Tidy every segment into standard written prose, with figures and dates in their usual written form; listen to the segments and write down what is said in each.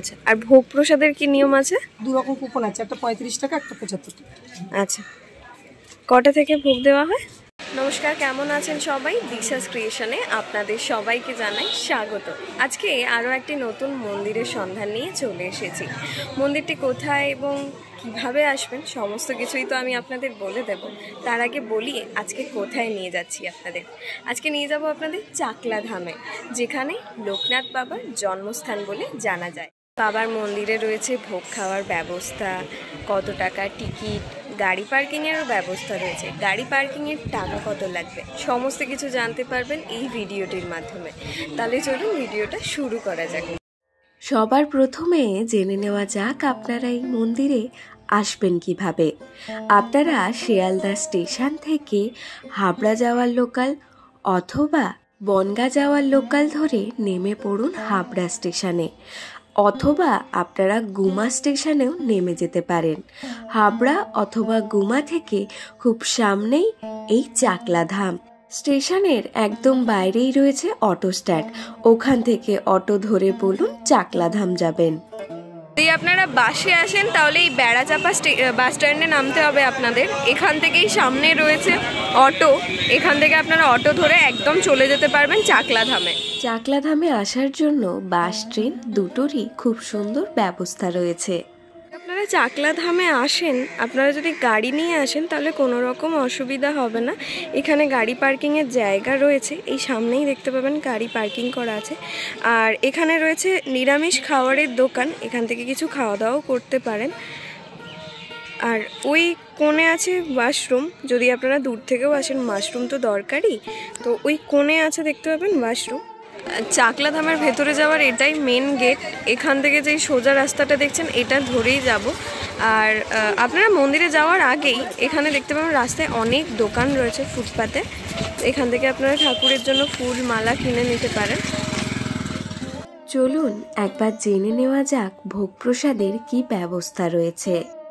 আচ্ছা, আর ভোগ প্রসাদের কি নিয়ম আছে? দু রকম কুপন আছে, একটা 35 টাকা, একটা 75 টাকা। আচ্ছা, কটা থেকে ভোগ দেওয়া হয়? নমস্কার, কেমন আছেন সবাই? দিশাস ক্রিয়েশনে আপনাদের সবাইকে জানাই স্বাগত। আজকে আরও একটি নতুন মন্দিরের সন্ধান নিয়ে চলে এসেছি। মন্দিরটি কোথায় এবং কিভাবে আসবেন সমস্ত কিছুই তো আমি আপনাদের বলে দেব। তার আগে বলি আজকে কোথায় নিয়ে যাচ্ছি আপনাদের। আজকে নিয়ে যাব আপনাদের চাকলা ধামে, যেখানে লোকনাথ বাবার জন্মস্থান বলে জানা যায়। বাবার মন্দিরে রয়েছে ভোগ খাওয়ার ব্যবস্থা, কত টাকা টিকিট, গাড়ি পার্কিংয়েরও ব্যবস্থা রয়েছে। গাড়ি পার্কিংয়ের টাকা কত লাগবে সমস্ত কিছু জানতে পারবেন এই ভিডিওটির মাধ্যমে। তাহলে চলুন ভিডিওটা শুরু করা যাক। সবার প্রথমে জেনে নেওয়া যাক আপনারা এই মন্দিরে আসবেন কিভাবে। আপনারা শিয়ালদা স্টেশন থেকে হাবড়া যাওয়ার লোকাল অথবা বনগাঁ যাওয়ার লোকাল ধরে নেমে পড়ুন হাবড়া স্টেশনে, অথবা আপনারা গুমা স্টেশনেও নেমে যেতে পারেন। হাবড়া অথবা গুমা থেকে খুব সামনেই এই চাকলা ধাম। স্টেশনের একদম বাইরেই রয়েছে অটো স্ট্যান্ড, ওখান থেকে অটো ধরে বলুন চাকলা ধাম যাবেন। যদি আপনারা বাসে আসেন তাহলে এই বেড়াচাপা বাস স্ট্যান্ডে নামতে হবে আপনাদের। এখান থেকেই সামনে রয়েছে অটো, এখান থেকে আপনারা অটো ধরে একদম চলে যেতে পারবেন চাকলা ধামে। চাকলা ধামে আসার জন্য বাস ট্রেন দুটোরই খুব সুন্দর ব্যবস্থা রয়েছে। আপনারা চাকলা ধামে আসেন, আপনারা যদি গাড়ি নিয়ে আসেন তাহলে কোনো রকম অসুবিধা হবে না। এখানে গাড়ি পার্কিংয়ের জায়গা রয়েছে, এই সামনেই দেখতে পাবেন গাড়ি পার্কিং করা আছে। আর এখানে রয়েছে নিরামিষ খাবারের দোকান, এখান থেকে কিছু খাওয়া দাওয়াও করতে পারেন। আর ওই কোণে আছে ওয়াশরুম, যদি আপনারা দূর থেকেও আসেন, মাশরুম তো দরকারই, তো ওই কোণে আছে দেখতে পাবেন ওয়াশরুম। চাকলা ধামের ভেতরে যাওয়ার এটাই মেন গেট। এখান থেকে যেই সোজা রাস্তাটা দেখছেন এটা ধরেই যাব। আর আপনারা মন্দিরে যাওয়ার আগেই এখানে দেখতে পাবেন রাস্তায় অনেক দোকান রয়েছে ফুটপাতে, এখান থেকে আপনারা ঠাকুরের জন্য ফুল মালা কিনে নিতে পারেন। চলুন একবার জেনে নেওয়া যাক ভোগ প্রসাদের কি ব্যবস্থা রয়েছে।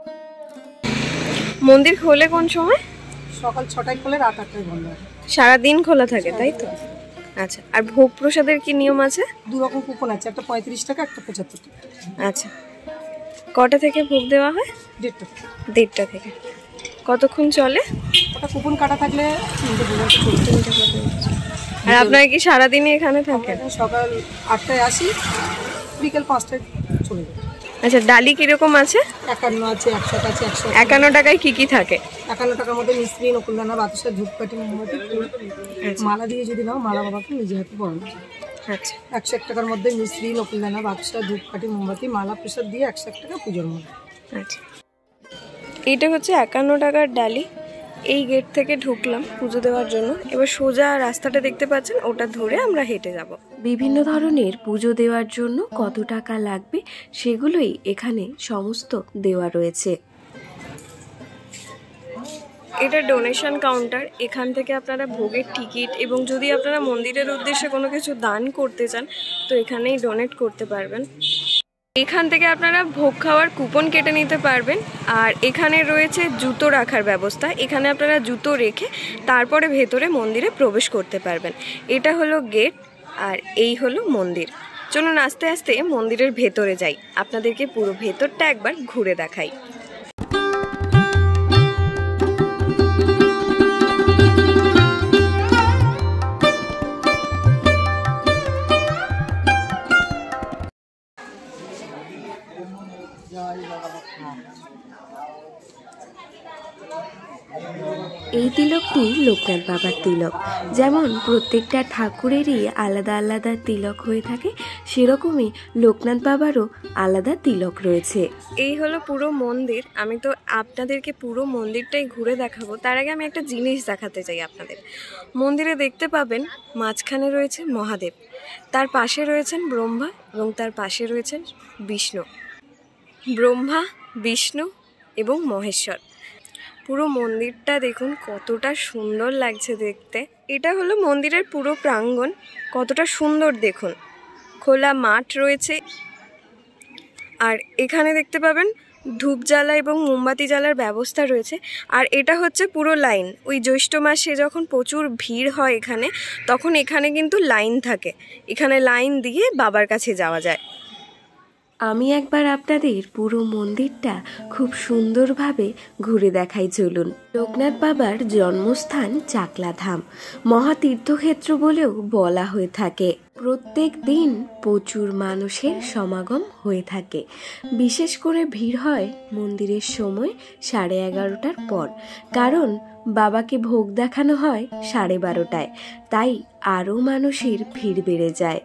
মন্দির খোলে কোন সময়? সকাল 6টায় খোলে, রাত 8টায় বন্ধ হয়। সারাদিন খোলা থাকে তাই তো? আচ্ছা, আর ভোগ প্রসাদের কি নিয়ম আছে? দু রকম কুপন আছে, একটা 35 টাকা, একটা 75 টাকা। আচ্ছা, কটা থেকে ভোগ দেওয়া হয়? 1:30 থেকে। কতক্ষণ চলে? ওটা কুপন কাটা থাকলে 3টে পর্যন্ত চলবে। আর আপনারা কি সারাদিনই এখানে থাকেন? সকাল 8টায় আসি, বিকেল 5টায় চলে যাই। আচ্ছা, ডালি কিরকম আছে? 51 আছে, 100 আছে, 100। 51 টাকায় কি কি থাকে? 51 টাকার মধ্যে মিস্ত্রি, নকুলদানা, বাতাসা, ধূপকাঠি, মোমবাতি, মালা দিয়ে যদি নাও মালা বাবাকে নিজে হাতে পরানো। আচ্ছা, 101 টাকার মধ্যে মিস্ত্রি, নকুলদানা, বাতাসা, ধূপকাঠি, মোমবাতি, মালা প্রসাদ দিয়ে 101 টাকা পুজোর মধ্যে। আচ্ছা, এইটা হচ্ছে 51 টাকার ডালি। এই গেট থেকে ঢুকলাম পুজো দেওয়ার জন্য, এবার সোজা রাস্তাটা দেখতে পাচ্ছেন, ওটা ধরে আমরা হেঁটে যাব। বিভিন্ন ধরনের পুজো দেওয়ার জন্য কত টাকা লাগবে সেগুলোই এখানে সমস্ত দেওয়া রয়েছে। এটা ডোনেশন কাউন্টার, এখান থেকে আপনারা ভোগের টিকিট এবং যদি আপনারা মন্দিরের উদ্দেশ্যে কোনো কিছু দান করতে চান তো এখানেই ডোনেট করতে পারবেন। এখান থেকে আপনারা ভোগ খাওয়ার কুপন কেটে নিতে পারবেন। আর এখানে রয়েছে জুতো রাখার ব্যবস্থা, এখানে আপনারা জুতো রেখে তারপরে ভেতরে মন্দিরে প্রবেশ করতে পারবেন। এটা হলো গেট আর এই হলো মন্দির। চলুন আস্তে আস্তে মন্দিরের ভেতরে যাই, আপনাদেরকে পুরো ভেতরটা একবার ঘুরে দেখাই। এই তিলকটি লোকনাথ বাবার তিলক। যেমন প্রত্যেকটা ঠাকুরেরই আলাদা আলাদা তিলক হয়ে থাকে, সেরকমই লোকনাথ বাবারও আলাদা তিলক রয়েছে। এই হলো পুরো মন্দির। আমি তো আপনাদেরকে পুরো মন্দিরটাই ঘুরে দেখাবো, তার আগে আমি একটা জিনিস দেখাতে চাই আপনাদের। মন্দিরে দেখতে পাবেন মাঝখানে রয়েছে মহাদেব, তার পাশে রয়েছেন ব্রহ্মা এবং তার পাশে রয়েছেন বিষ্ণু। ব্রহ্মা, বিষ্ণু এবং মহেশ্বর। পুরো মন্দিরটা দেখুন কতটা সুন্দর লাগছে দেখতে। এটা হলো মন্দিরের পুরো প্রাঙ্গণ, কতটা সুন্দর দেখুন। খোলা মাঠ রয়েছে আর এখানে দেখতে পাবেন ধূপ জ্বালা এবং মোমবাতি জ্বালার ব্যবস্থা রয়েছে। আর এটা হচ্ছে পুরো লাইন, ওই জ্যৈষ্ঠ মাসে যখন প্রচুর ভিড় হয় এখানে, তখন এখানে কিন্তু লাইন থাকে, এখানে লাইন দিয়ে বাবার কাছে যাওয়া যায়। আমি একবার আপনাদের পুরো মন্দিরটা খুব সুন্দরভাবে ঘুরে দেখাই, চলুন। লোকনাথ বাবার জন্মস্থান চাকলাধাম মহাতীর্থক্ষেত্র বলেও বলা হয়ে থাকে। প্রত্যেক দিন প্রচুর মানুষের সমাগম হয়ে থাকে। বিশেষ করে ভিড় হয় মন্দিরের সময় 11:30টার পর, কারণ বাবাকে ভোগ দেখানো হয় 12:30টায়, তাই আরও মানুষের ভিড় বেড়ে যায়।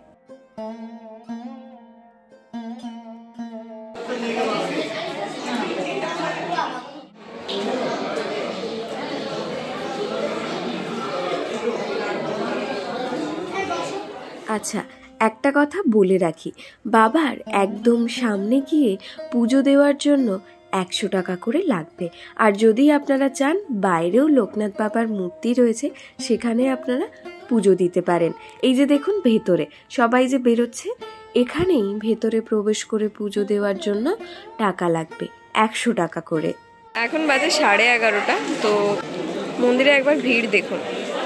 আচ্ছা, একটা কথা বলে রাখি, বাবার একদম সামনে গিয়ে পুজো দেওয়ার জন্য 100 টাকা করে লাগবে। আর যদি আপনারা চান, বাইরেও লোকনাথ বাবার মূর্তি রয়েছে, সেখানে আপনারা পুজো দিতে পারেন। এই যে দেখুন ভেতরে সবাই যে বেরোচ্ছে, এখানেই ভেতরে প্রবেশ করে পুজো দেওয়ার জন্য টাকা লাগবে 100 টাকা করে। এখন বাজে 11:30, তো মন্দিরে একবার ভিড় দেখুন।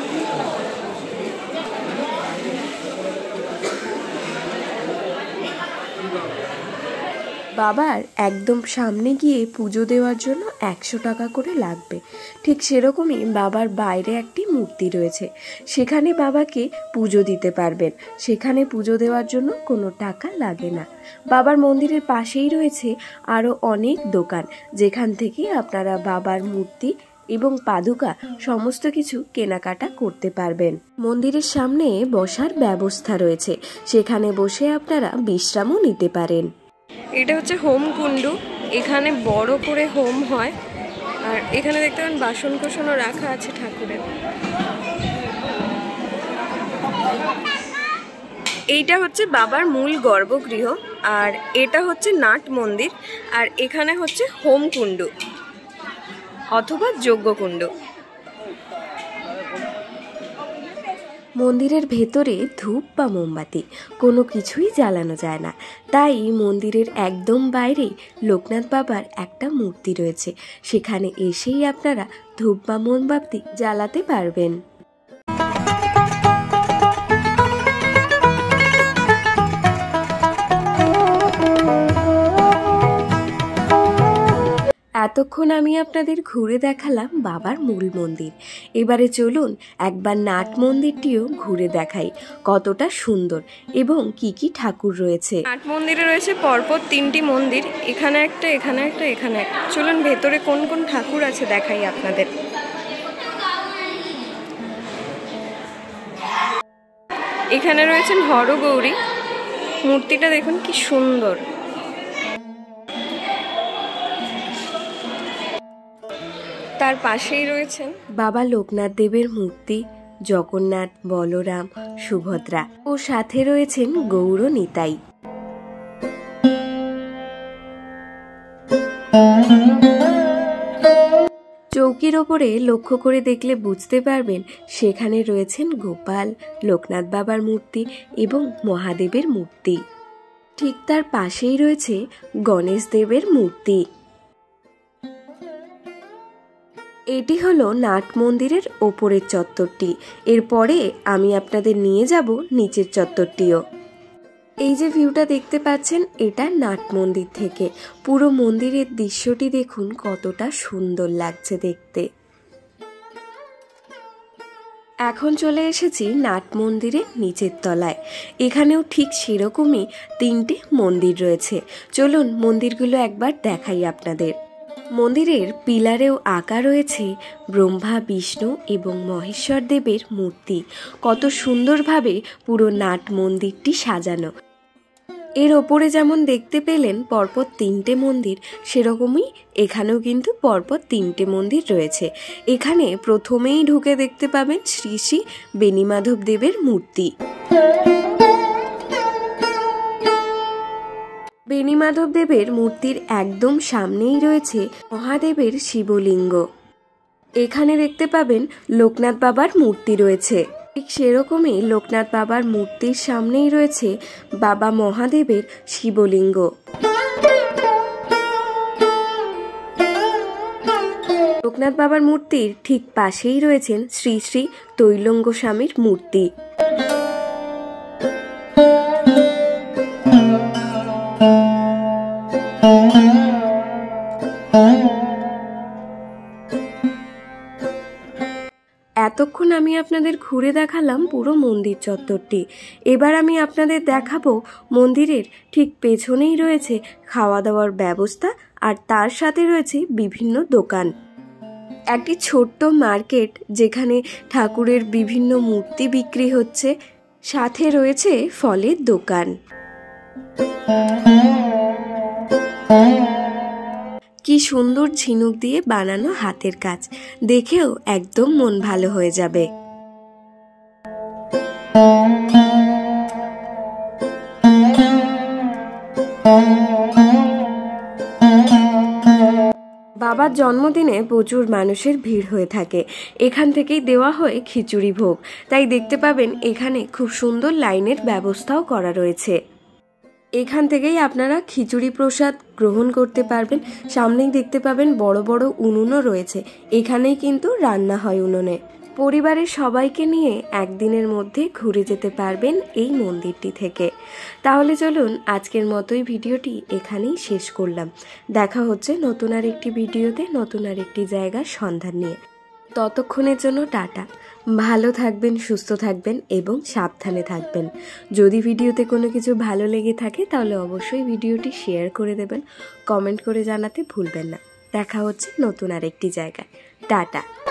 বাবার একদম সামনে গিয়ে পুজো দেওয়ার জন্য 100 টাকা করে লাগবে। ঠিক সেরকমই বাবার বাইরে একটি মূর্তি রয়েছে, সেখানে বাবাকে পুজো দিতে পারবেন। সেখানে পুজো দেওয়ার জন্য কোনো টাকা লাগে না। বাবার মন্দিরের পাশেই রয়েছে আরও অনেক দোকান, যেখান থেকে আপনারা বাবার মূর্তি এবং পাদুকা সমস্ত কিছু কেনাকাটা করতে পারবেন। মন্দিরের সামনে বসার ব্যবস্থা রয়েছে, সেখানে বসে আপনারা বিশ্রামও নিতে পারেন। এটা হচ্ছে হোম কুণ্ডু, এখানে বড় করে হোম হয়। আর এখানে দেখতে পাবেন বাসন কোসনও রাখা আছে ঠাকুরের। এইটা হচ্ছে বাবার মূল গর্ভগৃহ, আর এটা হচ্ছে নাট মন্দির, আর এখানে হচ্ছে হোম কুণ্ডু অথবা যজ্ঞকুণ্ড। মন্দিরের ভেতরে ধূপ বা মোমবাতি কোনো কিছুই জ্বালানো যায় না, তাই মন্দিরের একদম বাইরে লোকনাথ বাবার একটা মূর্তি রয়েছে, সেখানে এসেই আপনারা ধূপ বা মোমবাতি জ্বালাতে পারবেন। এতক্ষণ আমি আপনাদের ঘুরে দেখালাম বাবার মূল মন্দির। এবারে চলুন একবার নাট মন্দিরটিও ঘুরে দেখাই, কতটা সুন্দর এবং কি কি ঠাকুর রয়েছে। নাট মন্দিরে রয়েছে পরপর 3টি মন্দির, এখানে একটা, এখানে একটা, এখানে একটা। চলুন ভেতরে কোন কোন ঠাকুর আছে দেখাই আপনাদের। এখানে রয়েছেন হরগৌরী, মূর্তিটা দেখুন কি সুন্দর। তার পাশেই রয়েছেন বাবা লোকনাথ দেবের মূর্তি, জগন্নাথ, বলরাম, সুভদ্রা ও সাথে রয়েছেন গৌর নিতাই। চৌকির ওপরে লক্ষ্য করে দেখলে বুঝতে পারবেন সেখানে রয়েছেন গোপাল, লোকনাথ বাবার মূর্তি এবং মহাদেবের মূর্তি। ঠিক তার পাশেই রয়েছে গণেশ দেবের মূর্তি। এটি হলো নাট মন্দিরের ওপরের চত্বরটি। এরপরে আমি আপনাদের নিয়ে যাব নিচের চত্বরটিও। এই যে ভিউটা দেখতে পাচ্ছেন, এটা নাট মন্দির থেকে পুরো মন্দিরের দৃশ্যটি দেখুন কতটা সুন্দর লাগছে দেখতে। এখন চলে এসেছি নাট মন্দিরের নিচের তলায়। এখানেও ঠিক সেরকমই 3টে মন্দির রয়েছে। চলুন মন্দিরগুলো একবার দেখাই আপনাদের। মন্দিরের পিলারেও আঁকা রয়েছে ব্রহ্মা, বিষ্ণু এবং মহেশ্বর দেবের মূর্তি। কত সুন্দরভাবে পুরো নাট মন্দিরটি সাজানো। এর ওপরে যেমন দেখতে পেলেন পরপর 3টে মন্দির, সেরকমই এখানেও কিন্তু পরপর 3টে মন্দির রয়েছে। এখানে প্রথমেই ঢুকে দেখতে পাবেন শ্রী শ্রী বেণীমাধব দেবের মূর্তি। বেণীমাধব দেবের মূর্তির একদম সামনেই রয়েছে মহাদেবের শিবলিঙ্গ। এখানে দেখতে পাবেন লোকনাথ বাবার মূর্তি রয়েছে। ঠিক সেরকমই লোকনাথ বাবার মূর্তির সামনেই রয়েছে বাবা মহাদেবের শিবলিঙ্গ। লোকনাথ বাবার মূর্তির ঠিক পাশেই রয়েছেন শ্রী শ্রী তৈলঙ্গ স্বামীর মূর্তি। এতক্ষণ আমি আপনাদের ঘুরে দেখালাম পুরো মন্দির চত্বরটি। এবার আমি আপনাদের দেখাবো মন্দিরের ঠিক পেছনেই রয়েছে খাওয়া দাওয়ার ব্যবস্থা, আর তার সাথে রয়েছে বিভিন্ন দোকান। একটি ছোট্ট মার্কেট যেখানে ঠাকুরের বিভিন্ন মূর্তি বিক্রি হচ্ছে, সাথে রয়েছে ফলের দোকান। কি সুন্দর ঝিনুক দিয়ে বানানো হাতের কাজ, দেখেও একদম মন ভালো হয়ে যাবে। বাবার জন্মদিনে প্রচুর মানুষের ভিড় হয়ে থাকে। এখান থেকেই দেওয়া হয় খিচুড়ি ভোগ, তাই দেখতে পাবেন এখানে খুব সুন্দর লাইনের ব্যবস্থাও করা রয়েছে। এখান থেকেই আপনারা খিচুড়ি প্রসাদ গ্রহণ করতে পারবেন। সামনেই দেখতে পাবেন বড় বড় উনুনও রয়েছে, এখানেই কিন্তু রান্না হয় উনুনে। পরিবারের সবাইকে নিয়ে একদিনের মধ্যে ঘুরে যেতে পারবেন এই মন্দিরটি থেকে। তাহলে চলুন আজকের মতোই ভিডিওটি এখানেই শেষ করলাম। দেখা হচ্ছে নতুন আর একটি ভিডিওতে, নতুন আর একটি জায়গার সন্ধান নিয়ে। ততক্ষণের জন্য টাটা। ভালো থাকবেন, সুস্থ থাকবেন এবং সাবধানে থাকবেন। যদি ভিডিওতে কোনো কিছু ভালো লেগে থাকে তাহলে অবশ্যই ভিডিওটি শেয়ার করে দেবেন, কমেন্ট করে জানাতে ভুলবেন না। দেখা হচ্ছে নতুন আর একটি জায়গায়। টাটা।